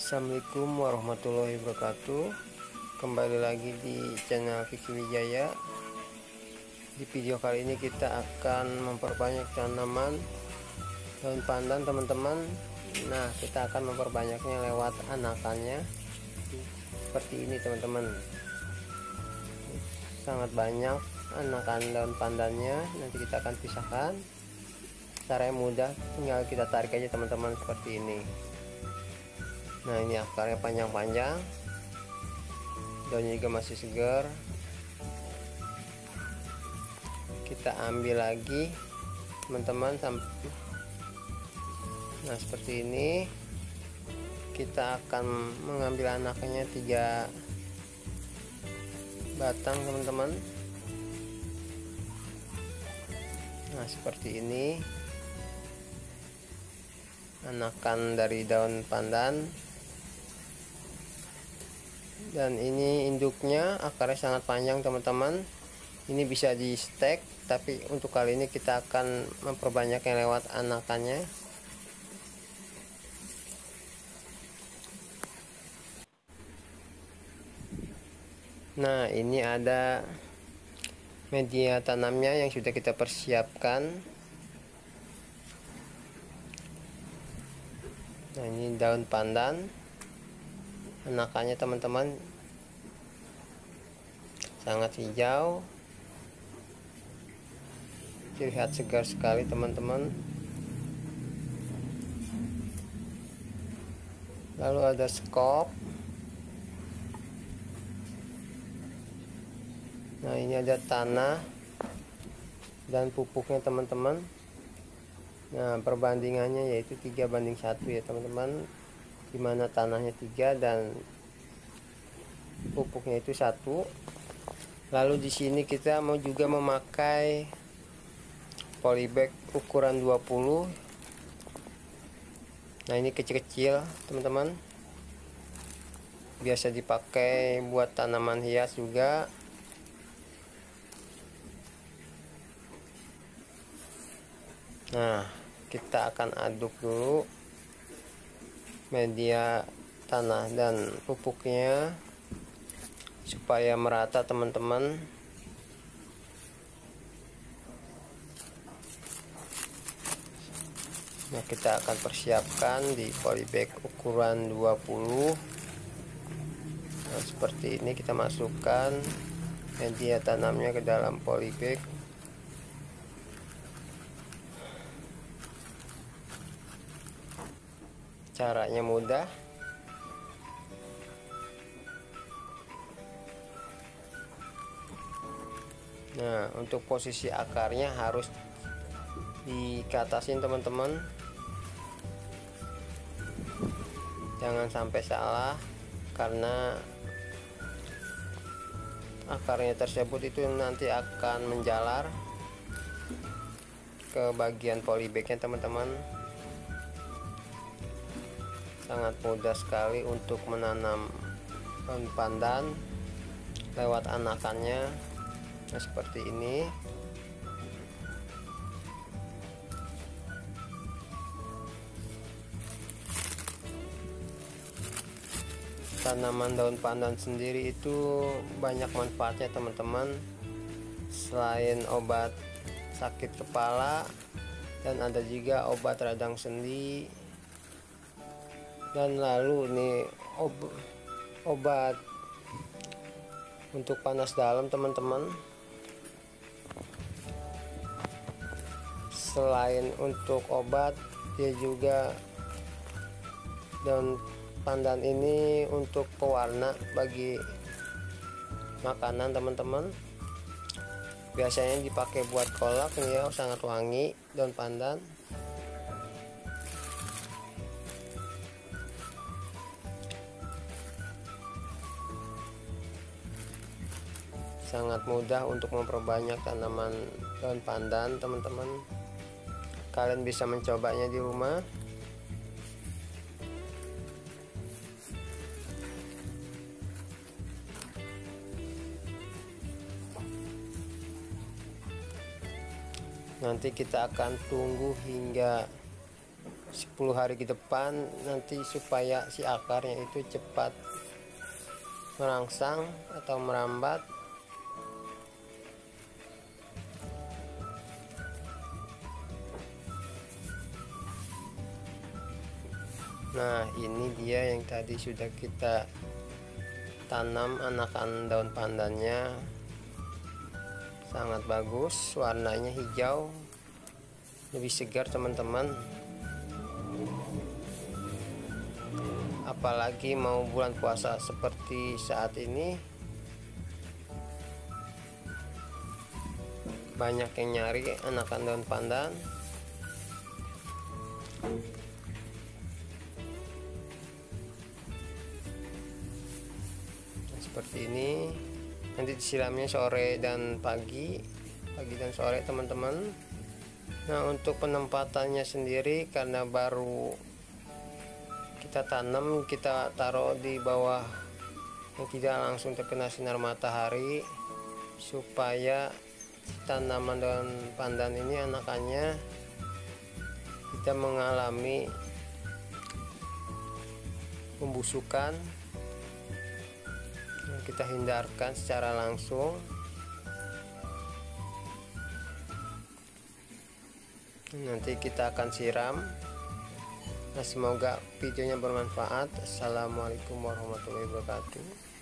Assalamualaikum warahmatullahi wabarakatuh. Kembali lagi di channel Kiki Wijaya. Di video kali ini kita akan memperbanyak tanaman daun pandan, teman-teman. Nah, kita akan memperbanyaknya lewat anakannya seperti ini, teman-teman. Sangat banyak anakan daun pandannya. Nanti kita akan pisahkan. Caranya mudah, tinggal kita tarik aja, teman-teman, seperti ini. Nah, ini akarnya panjang-panjang, daunnya juga masih segar. Kita ambil lagi, teman-teman. Nah, seperti ini. Kita akan mengambil anaknya 3 batang, teman-teman. Nah, seperti ini anakan dari daun pandan. Dan ini induknya, akarnya sangat panjang, teman-teman. Ini bisa di stek, tapi untuk kali ini kita akan memperbanyaknya lewat anakannya. Nah, ini ada media tanamnya yang sudah kita persiapkan. Nah, ini daun pandan anakannya, teman-teman, sangat hijau, terlihat segar sekali, teman-teman. Lalu ada skop. Nah, ini ada tanah dan pupuknya, teman-teman. Nah, perbandingannya yaitu 3:1 ya, teman-teman, dimana tanahnya 3 dan pupuknya itu 1. Lalu di sini kita mau juga memakai polybag ukuran 20. Nah, ini kecil-kecil, teman-teman, biasa dipakai buat tanaman hias juga. Nah, kita akan aduk dulu media tanah dan pupuknya supaya merata, teman-teman. Nah, kita akan persiapkan di polybag ukuran 20. Nah, seperti ini kita masukkan media tanamnya ke dalam polybag. Caranya mudah. Nah, untuk posisi akarnya harus dikatasin, teman-teman. Jangan sampai salah, karena akarnya tersebut itu nanti akan menjalar ke bagian polybagnya, teman-teman. Sangat mudah sekali untuk menanam daun pandan lewat anakannya. Nah, seperti ini. Tanaman daun pandan sendiri itu banyak manfaatnya, teman-teman. Selain obat sakit kepala, dan ada juga obat radang sendi. Dan lalu nih obat untuk panas dalam, teman-teman. Selain untuk obat, dia juga, daun pandan ini untuk pewarna bagi makanan, teman-teman. Biasanya dipakai buat kolak nih ya, sangat wangi daun pandan. Sangat mudah untuk memperbanyak tanaman daun pandan, teman-teman. Kalian bisa mencobanya di rumah. Nanti kita akan tunggu hingga 10 hari ke depan nanti, supaya si akarnya itu cepat merangsang atau merambat. Nah, ini dia yang tadi sudah kita tanam anakan daun pandannya. Sangat bagus, warnanya hijau, lebih segar teman-teman. Apalagi mau bulan puasa seperti saat ini, banyak yang nyari anakan daun pandan. Seperti ini, nanti disiramnya sore dan pagi dan sore teman-teman. Nah, untuk penempatannya sendiri, karena baru kita tanam, kita taruh di bawah yang tidak langsung terkena sinar matahari, supaya tanaman daun pandan ini anakannya tidak mengalami pembusukan. Kita hindarkan secara langsung. Nanti kita akan siram. Nah, semoga videonya bermanfaat. Assalamualaikum warahmatullahi wabarakatuh.